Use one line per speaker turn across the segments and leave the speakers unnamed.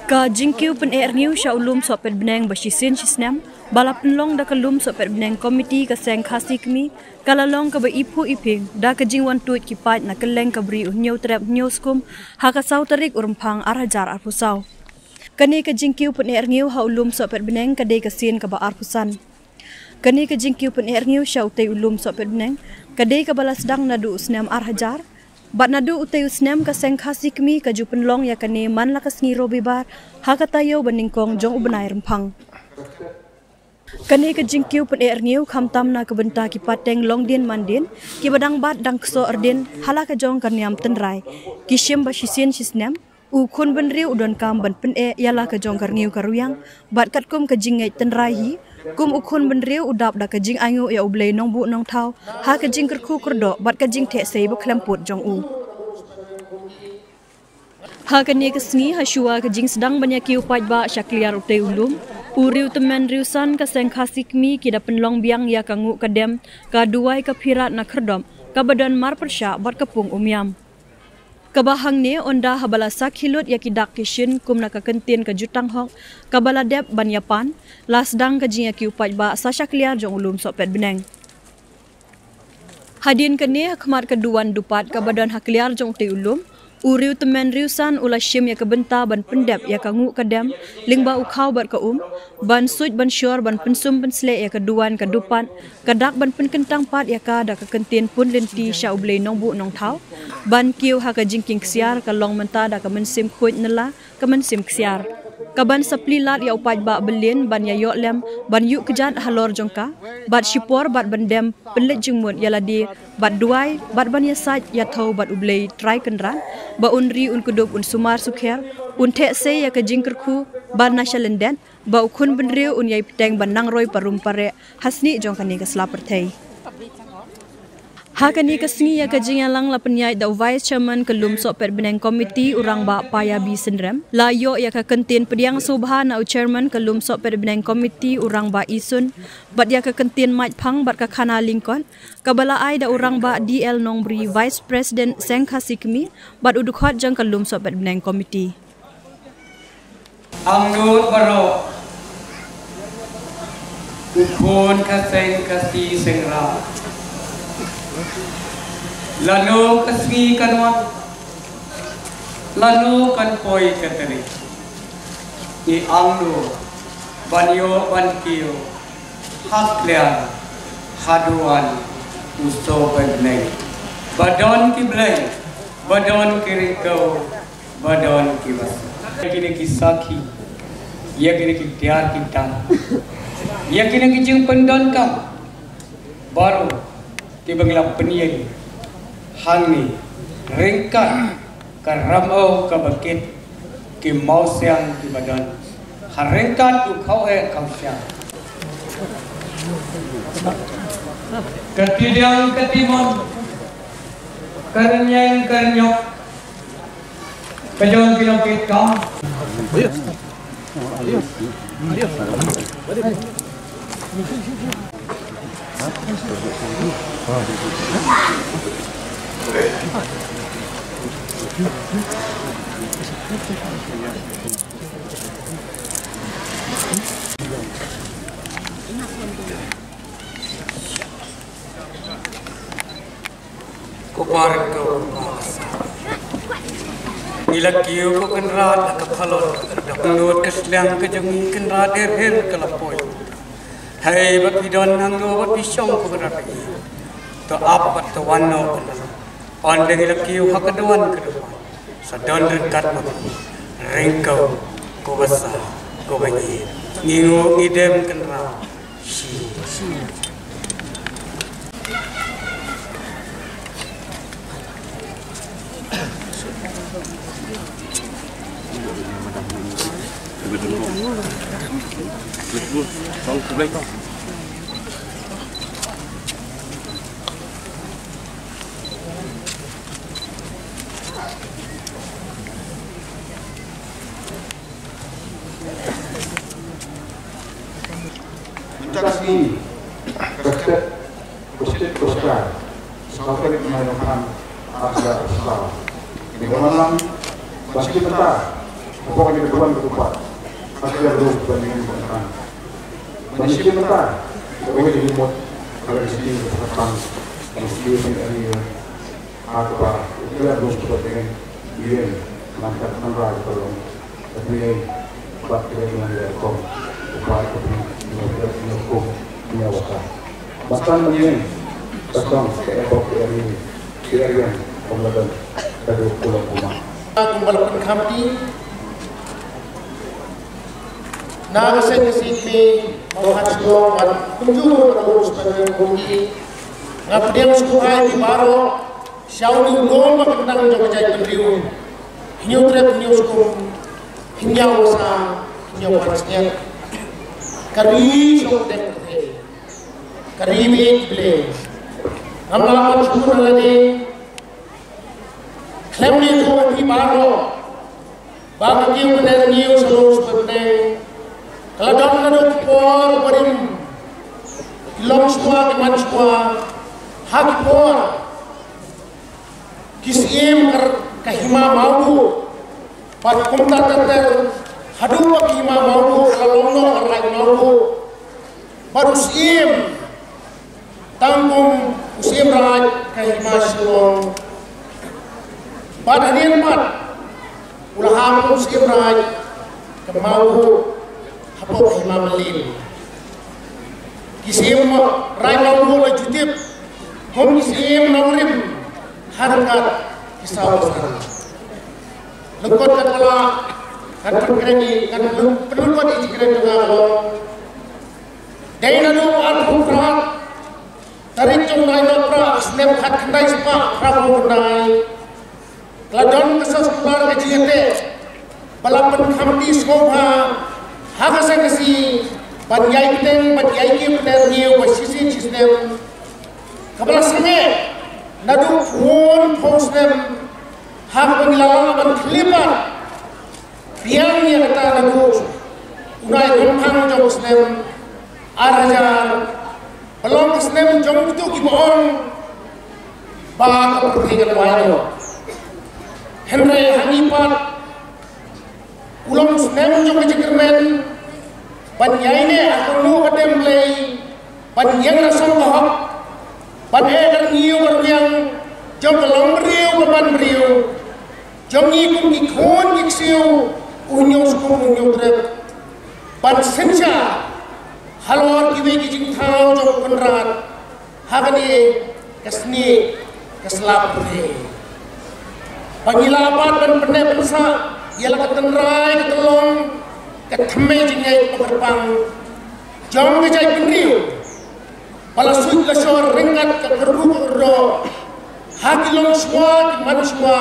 Ka jingkiu pen erniu syaulum sopet beneng basisin sisnam balap penlong da kalum sopet beneng komiti ka seng khasi kemi kalalong ka ipu iping da ka jingwan tuit kipat na keleng ka beri unyau trap nyoskum ha ka sau tarik urmpang arhajar arpusau kani ka jingkiu pen erniu haulum sopet beneng ka dei ka sin ka ba arpusan kani ka jingkiu pen erniu syautai ulum sopet beneng ka dei ka balas dang nadu usnam arhajar Bat nadu utai usnam ka seng khasi kemi ka jupen long ya kane man la kasngi robibar ha ka tayo baningkong jong ubenai rempang. Kane ka jingkiu pen erniu khamtam na ka benta ki pateng long din mandin ki badang bat dang kso erdin hala ka jong karniam tenrai ki shim ba shisin shisnam u khun benriu udon kam ban pen yala ka jong karniu karuyang bat kat kum ka jingai tenrai hi kum ukhun benriu udap da ka jing angu ya ublei nong bu nong thau ha ka jing kerku kerdo bat ka jing the sei bu klemput jong u ha ka ni ka sngi ha shua ka jing sedang banyak ki upat ba syakliar utai ulum uriu temen riusan ka seng khasik mi ki da penlong biang ya kangu kadem ka duai ka pirat na kerdom ka badan mar persya bat kapung umyam Kabahang ni onda habala sakhilut ya kidak kishin kumna ka kentin ka jutang hok kabala dep banyapan lasdang ka jinga ki upat ba sashakliar jong ulum sopet beneng Hadin kene khmat ka duan dupat ka badan hakliar jong te ulum uriu temen riusan ula shim ya ka benta ban pendep ya kangu kadam lingba ukhau bat ka ban suj ban syur ban pensum pensle ya ka duan ka dupat kadak ban penkentang pat ya ka da ka kentin pun lenti sya ublei nong bu nong thau ban kiu ha ka jingking ksiar ka long menta da ka mensim khuj nela ka mensim ksiar kaban sapli lat ya upat ba belin ban ya yok lem ban yuk kejat halor jongka bat shipor bat bandem pelit jengmut ya ladi bat duai bat ban ya saj ya thau bat ublei try kenran ba unri un kudup un sumar sukher un the se ya ka jingkerku ban nasyalenden ba ukhun benriu un yai peteng ban nang roi parum pare hasni jongkani ka slaperthei Hakani kasngi ya kajing lang la penyai da vice chairman kelum sopet beneng komiti urang ba paya bi sendrem la yo ya ka kentin pediang subha na chairman kelum sopet beneng komiti urang ba isun bat ya ka kentin maj phang bat ka khana lingkon kabala ai da urang ba DL Nongbri vice president seng khasikmi bat udukhot jang kelum sopet beneng komiti
Angnut baro ukon ka seng kasi sengra Lanu kasngi kanwa Lanu kan poi kateri Ni anglu Banyo bankiyo Haklian Haduan Usto beneng Badon kiblay Badon kirikau Badon kibas Kini kisaki Ya kini kitiar kita Ya kini kijing pendon kam Baru Ki bangla peniyay Hangni ringkat karamau kabakit ki mausiang ki badan haringkat ukau kausiang ketidiang ketimon karnyang karnyok kajong kinokit kam Kuparin kau Nilakiyo ko kenrat nakapalot Dapunod kasliang kajangi kenrat her kalapoy Hai bakidon hanggo bat bisyong ko kenrat To apat to wano Pandang ilakiyo hakaduan kedepan Sadon dekat mati Ringkau ko basa ko banyi Ngingo ngidem kenrat Shi
Taksi Kustit Kusta Sampai Kemanuhan Asya Islam Di malam Basti Peta pokoknya kedua ketupat masih ada dua bandingan bukan manusia mereka boleh dilimut kalau di sini kesempatan mesti dari apa itu ada dua seperti dia mantap menara kalau tapi buat kita dengan dia kok upaya untuk menyawaka bahkan mungkin tentang keepok dari yang pemerintah dari pulau rumah
kumpul kami naga sekesi mahasiswa dan kunjung terus pada kopi ngapdiam sukai di baro syaudu lomba tentang jaga pendiriu hinyo trep hinyo sukum hinyo wasa hinyo parasnya kari syok dek kari mi ble ngalaman syukur lagi klemni tuh di baro bagi benar niu seluruh sebenarnya kalau dalam naduk por berim long semua keman semua hak por kisim kahima mau pat kumta ter hadu kahima mau kalau long orang mau baru sim tanggung usim raj kahima silong pada hadian mat ulah hampun usim raj kemau hapo kahima melin kisim rai mau la jutip hom kisim namrim harkat kisah besar lekot kala kan perkirani kan penulot itu kira juga kalau daina do arhu prat tarik cung nai no pra snem khat khandai spa prabu nai kladon kesas kelar kejete balapan khamti smoha hagasa kasi banyai kiteng banyai ki benar niu basisi cisnem kabala sange nadu phone posnem hak pengilalang ban klipa biang yang kata nadu unai gompang jong snem arajar belum snem jong itu kiboon ba kepentingan wayo Henry Hanipat ulang snem jong kejekermen banyai ne aku nu kadem play banyang nasong bahok banyai dan niu berliang jom kelong beriu beban beriu jom ngikum ngikon ngiksiu unyo sukum unyo trep ban senja halor kiwe kijing thau jom penrat hagani kesni keselap beri pangilapat dan pene pensa ialah ketenrai ketelong keteme jingai perbang jom ngejai penriu pala suit lasor ringat ke keru hati long semua di mana semua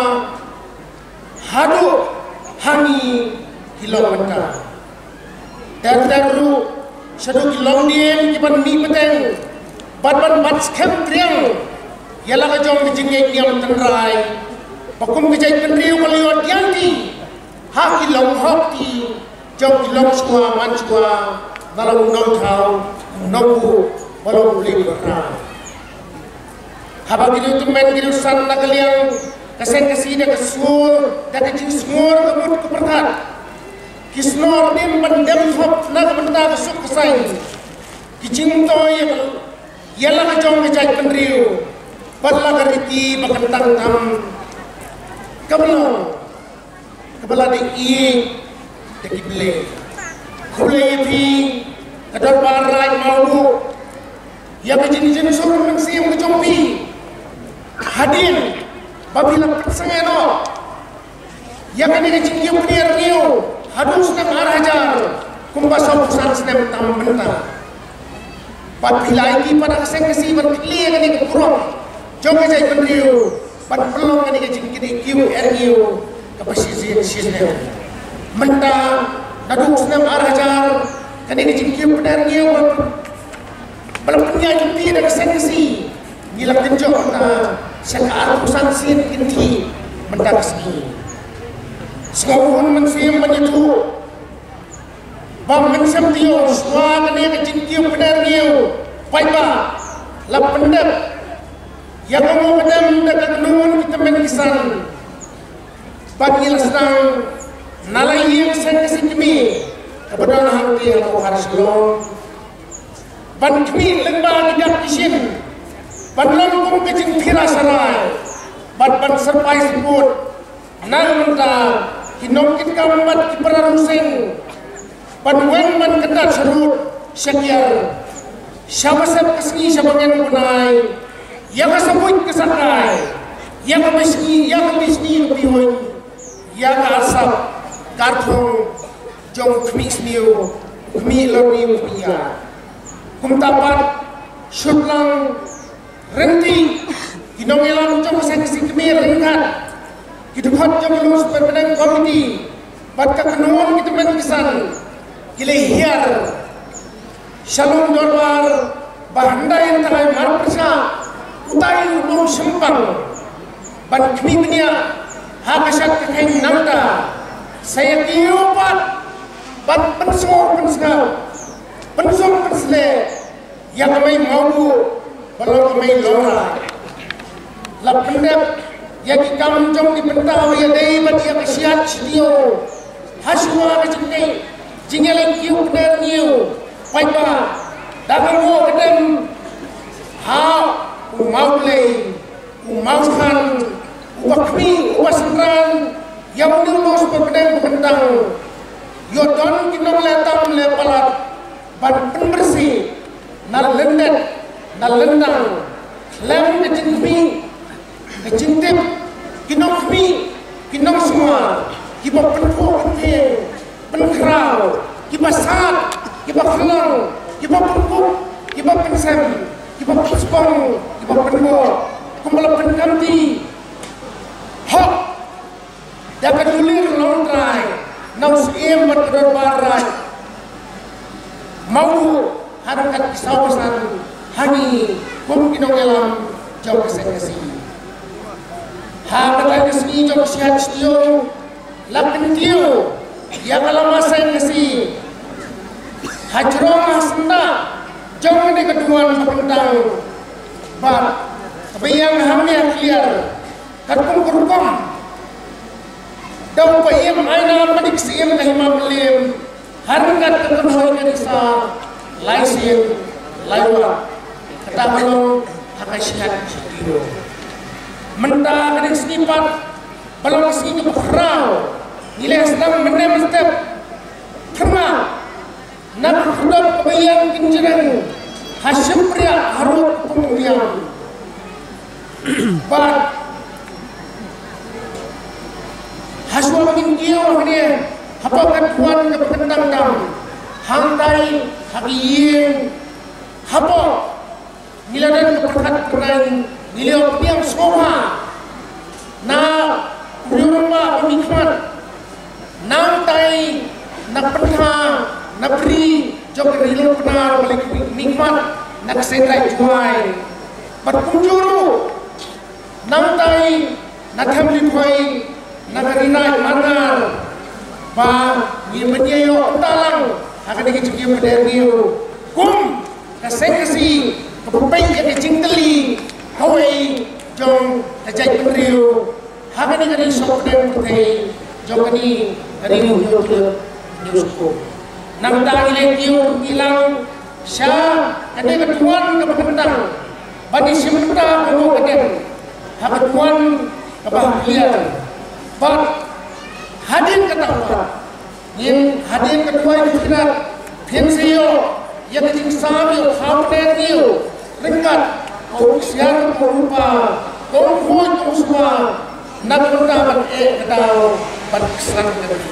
hadu hangi kilong menta teru sadu kilong diem kiban mi peteng ban bat skem triang ialah ke jom ngejingai diam tenrai pakum ngejai penriu kaliot yanti haki long hokti jom kilong semua man semua dalam nong tau nongku walau boleh berang habang itu temen gitu san nak liang kesen kesini kesur dan kecing semur kebut keperkat kisnor nim pendem hop nak benda kesuk kesai kicing toy ialah kejong kejai penriu padla gariti bakentang tam kabelong kepala di i tekible kule ipi kadar barai mau ya begini suruh mengsiam kejompi hadir babila persengeno ya kan ini cingkiu penir niu hadus nem arajar kumbaso pusan senem tam benta babila ini pada keseng kesi berkili kan ini kekurung jom kejai penriu pan pelong kan ini cingkini kiu niu kapasisi sisnem menta dadu senem arajar kan ini cingkiu penir niu belum punya inti dan sensi nilai kenjok na sekarang urusan sin inti mendak sini semua mensim menyetu bang mensem tio semua kan ini cingkiu benar niu paiba la pendep yang mau bedam dekat nun kita menisan bagi senang nalai yang saya kasih kami kepada hati yang aku harus belum ban kami lembah tidak isin ban lambung kecing kira sarai ban serpai sebut nang mentah kinongkit kambat kiperan musing ban wen ban ketat serut sekian siapa kesini siapa yang punai yang kesebut kesakai yang kebisni lebih yang asap kartong jong kmis niu kmi lorniu pia kum tapat syutlang renti kinong elang jong seksi kmi ringkat kidukhat jong lulus permenang komiti bat kakenuan kita mengisan gile hiar shalom dorbar bahanda yang takai mar persa utai ulum sempang ban kmi benia hakasat kekain namda saya kiupat ban pensor pensle yang kami mau balon kami lora la pendep yang kikam jong di pentau ya dei bat ya kesiat dio haswa kecike jingelen kiu kner niu paipa dagang mo kedem ha umaule umaukan wakmi wasran yang lulus berpedang bentang yodon kinong letam lepalat ban pembersih nal lendet nal lendang lem kecintip kinong kmi kinong semua kiba penpo penting penkerau kiba sat kiba kelang kiba penpup kiba pensem kiba penspong kiba penbo kumpala penkamti hok dapat ulir lontrai naus iem berbarai mau harakat kisawasan hani mungkin ogelam jauh kesengsi harakat kesini jauh sihat dio lapen dio yang alam masa ngesi hajrong hasenda jauh ini keduaan bentang bat tapi yang hamil clear karpung kurkom daw pa iem aina madik siem na himamlim harkat kekenuhan desa laisin laiwa katamalong hakasyiat dio menta kadik sinipat balong sini bakrau nilai sedang menem step karena nak hudap kebayang kinjiran hasil pria harut pengulian bat haswa mungkin dia maknanya apa katuan kependang dam hantai hakiyin apa niladan keperkat peran nilai yang soha na rumah pemikmat nantai na pentha na pri jok nilai penar balik nikmat na kesentai juai berkunjuru nantai na thamli phoi nagarinay manar ba yimenyo talang akan dikicip pederniu kum kasengsi kepupay ya kecingteli hawai jong tajay penriu akan dikari sok dan putih jong kani dari muhyot nyusuko nang dahil kiu bilang siya ada ketuan kependang bani simenta penuh keden hakatuan kebahagiaan But hadir ketawa, yin hadir kedua itu tidak pensiyo, yang kecil sambil hampir niu, ringkat, kau siar berupa, kau pun semua, nak berdapat kedau, berkesan kedua.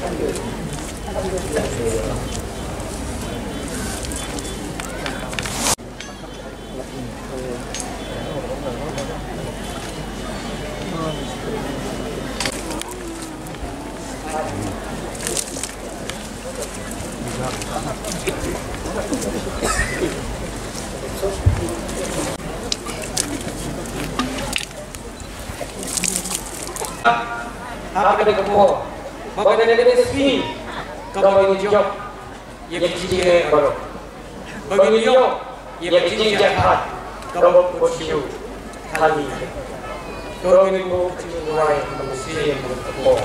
Apa dia kemo? Maka dia rezeki. Kau ini jok, ia kecil baru. Bagi jok, ia kecil jahat. Kau bersiu kali. Kau ini mau kecil mulai manusia yang berkemo.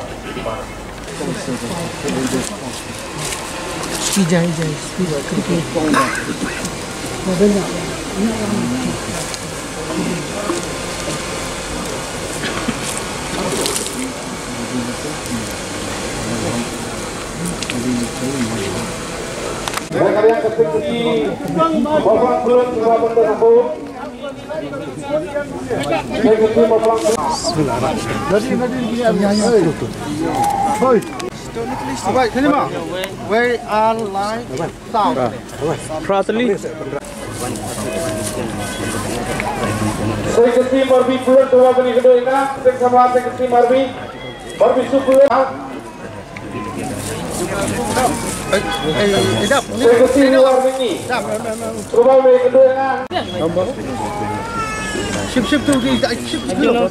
Speed.
Kalian seperti bapak belum semua benda tersebut.
Where are line sound?
Seperti Marbi bulan dua beli kedua ini, bersama seperti Marbi super. Seperti luar ini. Coba beli kedua ini.
Ship tu ship.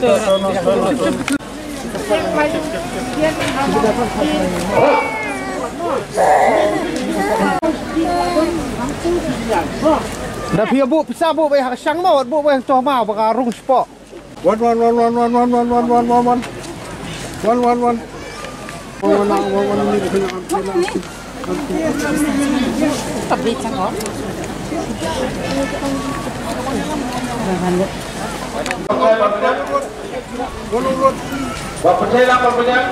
Dah pia bu pisah bu bayar sang mau bu bayar toh mau bakal rung sport. One. Tapi cakap.
Bapak saya lapar banyak.